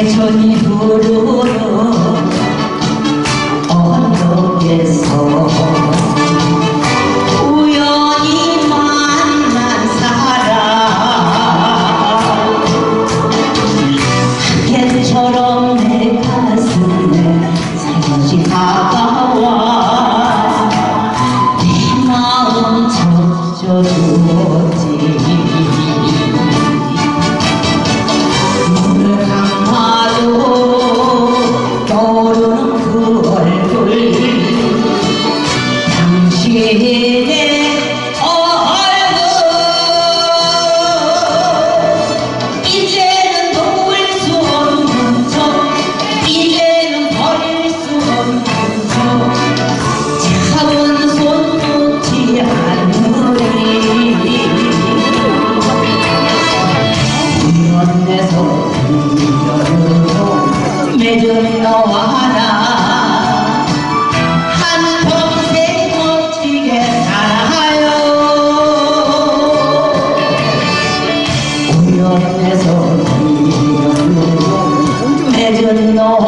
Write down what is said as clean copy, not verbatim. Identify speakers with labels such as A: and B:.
A: 천천히 부르는 언덕에서 우연히 만난 사람 한캔처럼 내 가슴에 살며시 다가와 내 마음 적셔주었지. 당신의 얼굴 이제는 놓을 수 없는 척, 이제는 버릴 수 없는 척, 잡은 손 놓지 않으리. 우연해서 우연으로 맺은 너와 나 우연해서 맺은 너